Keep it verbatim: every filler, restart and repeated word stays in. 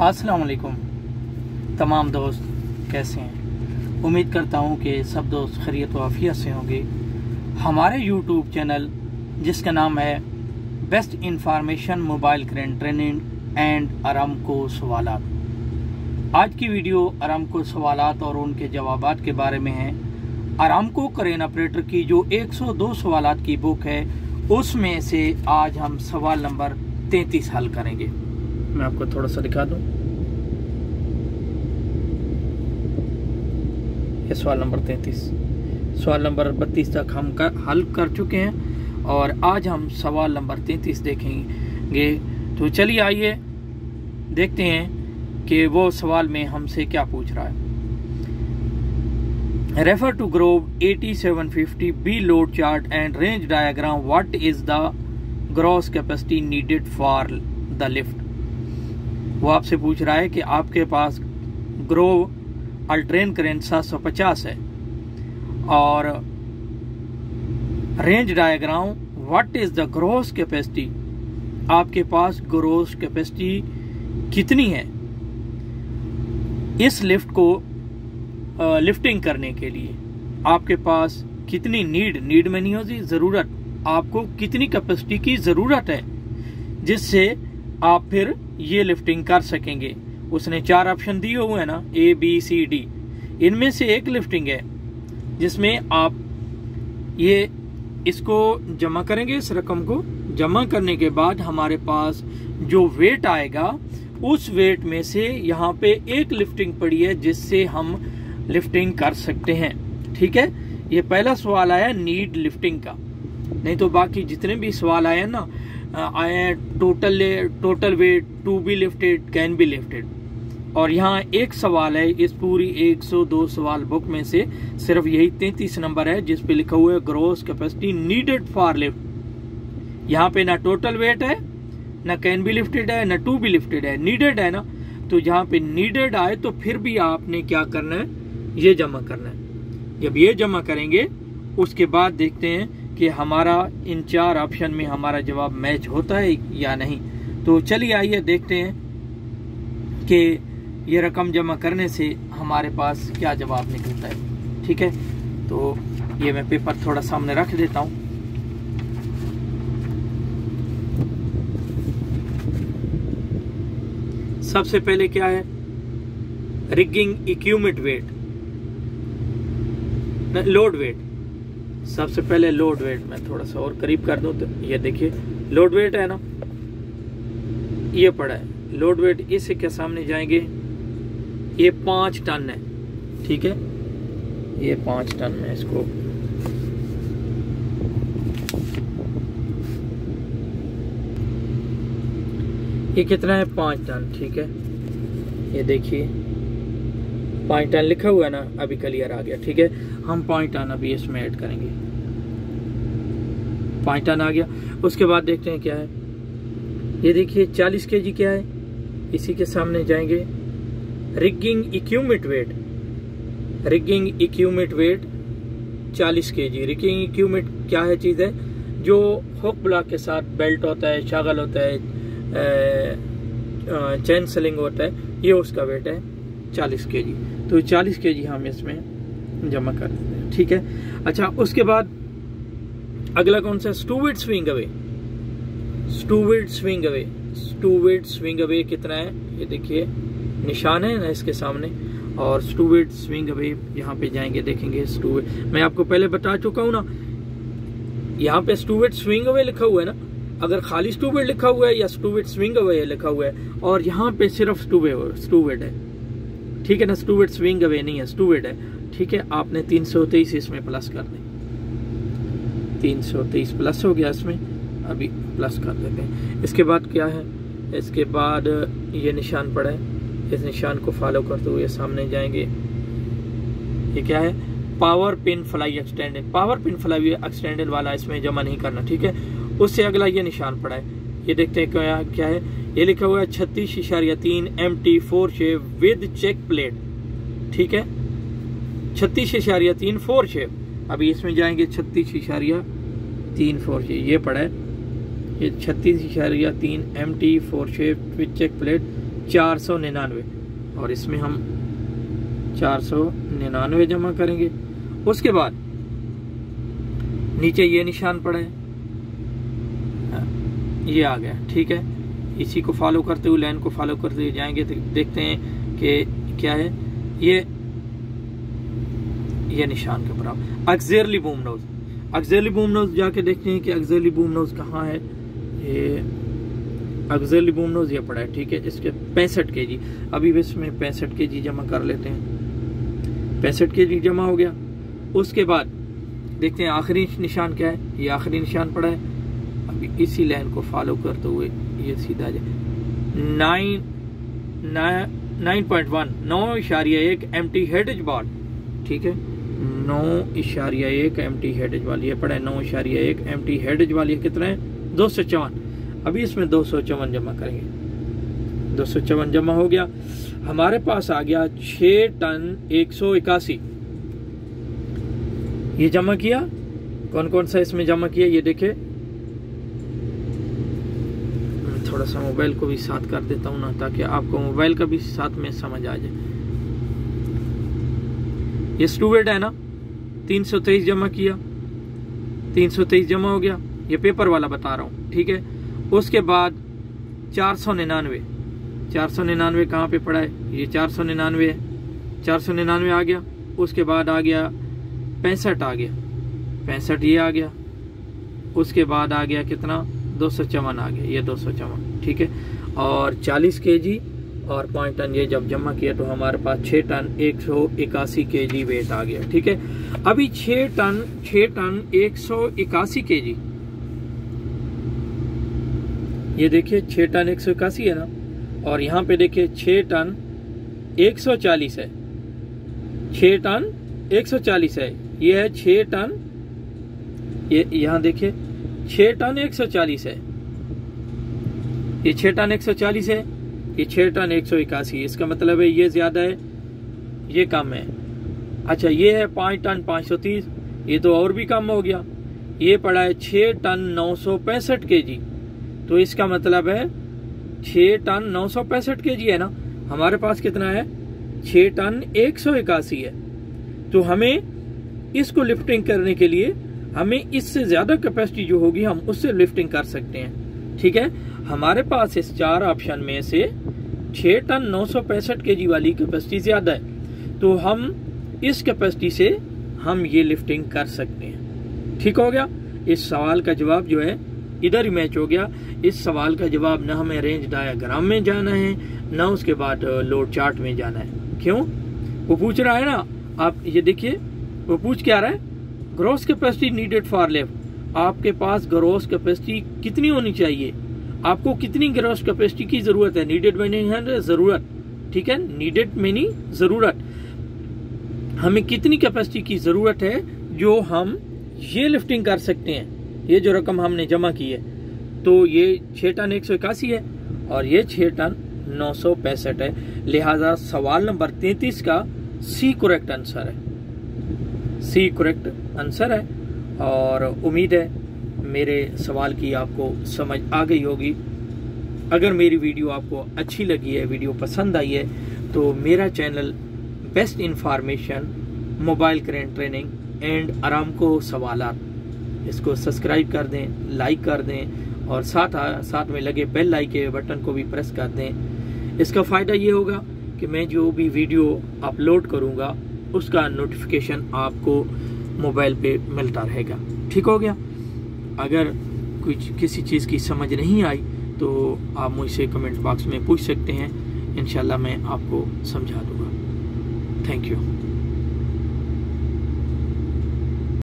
अस्सलाम वालेकुम तमाम दोस्त, कैसे हैं? उम्मीद करता हूं कि सब दोस्त खैरियत व आफियत से होंगे। हमारे यूट्यूब चैनल जिसका नाम है best information mobile crane training and Aramco सवालात। आज की वीडियो अरामको सवालात और उनके जवाबात के बारे में है। अरामको क्रेन ऑपरेटर की जो एक सौ दो सवालात की बुक है उसमें से आज हम सवाल नंबर तैंतीस हल करेंगे। मैं आपको थोड़ा सा दिखा दूं, ये सवाल नंबर तैंतीस। सवाल नंबर बत्तीस तक हम कर, हल कर चुके हैं और आज हम सवाल नंबर तैंतीस देखेंगे। तो चलिए आइए देखते हैं कि वो सवाल में हमसे क्या पूछ रहा है। Refer to Grove AT seven fifty B load chart and range diagram. What is the gross capacity needed for the lift. वो आपसे पूछ रहा है कि आपके पास ग्रोव अल्ट्रेन क्रेन सात सौ पचास है और range diagram what is the gross capacity, आपके पास ग्रॉस कैपेसिटी कितनी है इस लिफ्ट को आ, लिफ्टिंग करने के लिए। आपके पास कितनी नीड, नीड में नहीं होती जरूरत, आपको कितनी कैपेसिटी की जरूरत है जिससे आप फिर ये लिफ्टिंग कर सकेंगे। उसने चार ऑप्शन दिए हुए हैं ना, ए बी सी डी। इनमें से एक लिफ्टिंग है जिसमें आप ये इसको जमा करेंगे। इस रकम को जमा करने के बाद हमारे पास जो वेट आएगा उस वेट में से यहाँ पे एक लिफ्टिंग पड़ी है जिससे हम लिफ्टिंग कर सकते हैं। ठीक है, ये पहला सवाल आया नीड लिफ्टिंग का। नहीं तो बाकी जितने भी सवाल आए ना आए हैं total total weight to be lifted can be lifted. और यहाँ एक सवाल है इस पूरी एक सौ दो सवाल बुक में से सिर्फ यही तैंतीस नंबर है जिस पे लिखा हुआ है gross capacity needed for lift. यहाँ पे ना टोटल वेट है, ना कैन बी लिफ्टेड है, ना टू बी लिफ्टेड है, नीडेड है ना। तो जहाँ पे नीडेड आए तो फिर भी आपने क्या करना है, ये जमा करना है। जब ये जमा करेंगे उसके बाद देखते हैं कि हमारा इन चार ऑप्शन में हमारा जवाब मैच होता है या नहीं। तो चलिए आइए देखते हैं कि ये रकम जमा करने से हमारे पास क्या जवाब निकलता है। ठीक है, तो ये मैं पेपर थोड़ा सामने रख देता हूं। सबसे पहले क्या है, rigging equipment weight, load weight. सबसे पहले लोड वेट, मैं थोड़ा सा और करीब कर दूं तो ये देखिए लोड वेट है ना, ये पड़ा है लोड वेट। इससे क्या सामने जाएंगे, ये पांच टन है। ठीक है, ये पांच टन है। इसको ये कितना है, पांच टन। ठीक है, ये देखिए पांच टन लिखा हुआ है ना, अभी क्लियर आ गया। ठीक है, हम पांच टन अभी इसमें ऐड करेंगे। पांच टन आ गया। उसके बाद देखते हैं क्या है, ये देखिए चालीस केजी क्या है, इसी के सामने जाएंगे। Rigging equipment weight, rigging equipment weight चालीस केजी। रिगिंग इक्विपमेंट क्या है, चीज है जो हुक ब्लॉक के साथ बेल्ट होता है, शागल होता है, चेन स्लिंग होता है, ये उसका वेट है चालीस केजी। तो चालीस केजी हम इसमें जमा कर देते हैं। ठीक है, अच्छा उसके बाद अगला कौन सा, stowed swing away. Stowed swing away, stowed swing away कितना है, ये देखिए निशान है ना इसके सामने। और स्टूवर्ड स्विंग अवे यहाँ पे जाएंगे, देखेंगे स्टूवर्ड। मैं आपको पहले बता चुका हूँ ना, यहाँ पे स्टूवर्ड स्विंग अवे लिखा हुआ है ना। अगर खाली स्टूवर्ड लिखा हुआ है या स्टूवर्ड स्विंग अवे लिखा हुआ है और यहाँ पे सिर्फ स्टूवर्ड स्टूवर्ड है। ठीक है ना, स्टूवर्ड स्विंग अवे नहीं है, स्टूवर्ड है। ठीक है, आपने तीन सौ तेईस इसमें प्लस कर दें। तीन सौ तेईस प्लस हो गया, इसमें अभी प्लस कर देते हैं। इसके बाद क्या है, इसके बाद ये निशान पड़ा है, इस निशान को फॉलो करते हुए सामने जाएंगे। ये क्या है, power pin fly extended. Power pin fly extended वाला इसमें जमा नहीं करना। ठीक है, उससे अगला ये निशान पड़ा है, ये देखते हैं क्या क्या है, ये लिखा हुआ है छत्तीस इशारिया तीन M T four shape with check plate. ठीक है, छत्तीस इशारिया तीन फोर शेप। अभी इसमें जाएंगे छत्तीस इशारिया तीन फोर शेप, ये पड़ा है, ये छत्तीस इशारिया तीन M T four shape with check plate. चार सौ निन्यानवे, और इसमें हम चार सौ निन्यानवे जमा करेंगे। उसके बाद नीचे ये निशान पड़ा है, ये आ गया, ठीक है। इसी को फॉलो करते हुए, लाइन को फॉलो करते हुए जाएंगे तो देखते हैं कि क्या है ये ये निशान के बराबर auxiliary boom nose. Auxiliary boom nose जाके देखते हैं कि एक्सियरली बूम नोज कहाँ है। ये एक्सियरली बूम नोज ये पड़ा है, ठीक है। इसके पैंसठ के जी, अभी इसमें पैंसठ के जी जमा कर लेते हैं। पैंसठ के जी जमा हो गया। उसके बाद देखते हैं आखिरी निशान क्या है, ये आखिरी निशान पड़ा है। अभी इसी लाइन को फॉलो करते हुए ये सीधा जाए नाइन नाइन पॉइंट वन नौ इशारिया एक एम टी हेडेज बार, ठीक है। नौ इशारिया एक एम टी हेडेज वाली है पड़ा है, नौ इशारिया एक एम टी हेडेज वाली है, कितना है दो सौ चौवन। अभी इसमें दो सौ चौवन जमा करेंगे। दो सौ चौवन जमा हो गया, हमारे पास आ गया छह टन एक सौ इक्यासी। ये जमा किया, कौन कौन सा इसमें जमा किया ये देखे। थोड़ा सा मोबाइल को भी साथ कर देता हूं ना, ताकि आपको मोबाइल का भी साथ में समझ आ जाए। ये स्टूवेट है ना, तीन सौ तेईस जमा किया, तीन सौ तेईस जमा हो गया। ये पेपर वाला बता रहा हूँ, ठीक है। उसके बाद चार सौ निन्यानवे, चार सौ निन्यानवे कहाँ पे पड़ा है, ये चार सौ निन्यानवे है, चार सौ निन्यानवे आ गया। उसके बाद आ गया पैंसठ, आ गया पैंसठ, ये आ गया। उसके बाद आ गया कितना, दो सौ चौवन आ गया, ये दो सौ चौवन, ठीक है। और चालीस के जी और पाँच टन ये जब जमा किया तो हमारे पास छः टन एक सौ इक्यासी के जी वेट आ गया, ठीक है। अभी छः टन छः टन एक सौ इक्यासी के जी, ये देखिए छः टन एक सौ इक्यासी है ना, और यहाँ पे देखिए छः टन एक सौ चालीस है, छः टन एक सौ चालीस है, ये है छः टन, ये यहाँ देखिए छः टन एक सौ चालीस है, ये छः टन एक सौ चालीस है, ये छः टन एक सौ इक्यासी। इसका मतलब है ये ज्यादा है, ये कम है। अच्छा, ये है पाँच टन पाँच सौ तीस, ये तो और भी कम हो गया। ये पड़ा है छः टन नौ सौ पैंसठ के जी, तो इसका मतलब है छः टन नौ सौ पैंसठ के जी है ना, हमारे पास कितना है छः टन एक सौ इक्यासी है। तो हमें इसको लिफ्टिंग करने के लिए हमें इससे ज्यादा कैपेसिटी जो होगी हम उससे लिफ्टिंग कर सकते हैं, ठीक है। हमारे पास इस चार ऑप्शन में से छः टन नौ सौ पैंसठ के जी वाली कैपेसिटी ज्यादा है, तो हम इस कैपेसिटी से हम ये लिफ्टिंग कर सकते हैं, ठीक हो गया। इस सवाल का जवाब जो है इधर ही मैच हो गया। इस सवाल का जवाब न हमें रेंज डायग्राम में जाना है, न उसके बाद लोड चार्ट में जाना है। क्यों, वो पूछ रहा है ना, आप ये देखिए वो पूछ क्या रहा है, gross capacity needed for lift. आपके पास ग्रॉस कैपेसिटी कितनी होनी चाहिए, आपको कितनी ग्रॉस कैपेसिटी की जरूरत है। नीडेड मीनिंग है जरूरत, ठीक है, नीडेड मीनिंग जरूरत। हमें कितनी कैपेसिटी की जरूरत है जो हम ये लिफ्टिंग कर सकते हैं। ये जो रकम हमने जमा की है, तो ये छः टन एक सौ इक्यासी है और ये छः टन नौ सौ पैंसठ है। लिहाजा सवाल नंबर तैतीस का सी करेक्ट आंसर है, सी करेक्ट आंसर है। और उम्मीद है मेरे सवाल की आपको समझ आ गई होगी। अगर मेरी वीडियो आपको अच्छी लगी है, वीडियो पसंद आई है, तो मेरा channel best information mobile current training and आरामको सवालात, इसको सब्सक्राइब कर दें, लाइक कर दें और साथ साथ में लगे बेल लाइक के बटन को भी प्रेस कर दें। इसका फ़ायदा ये होगा कि मैं जो भी वीडियो अपलोड करूँगा उसका नोटिफिकेशन आपको मोबाइल पे मिलता रहेगा, ठीक हो गया। अगर कुछ किसी चीज़ की समझ नहीं आई तो आप मुझसे कमेंट बॉक्स में पूछ सकते हैं, इंशाल्लाह मैं आपको समझा दूँगा। Thank you.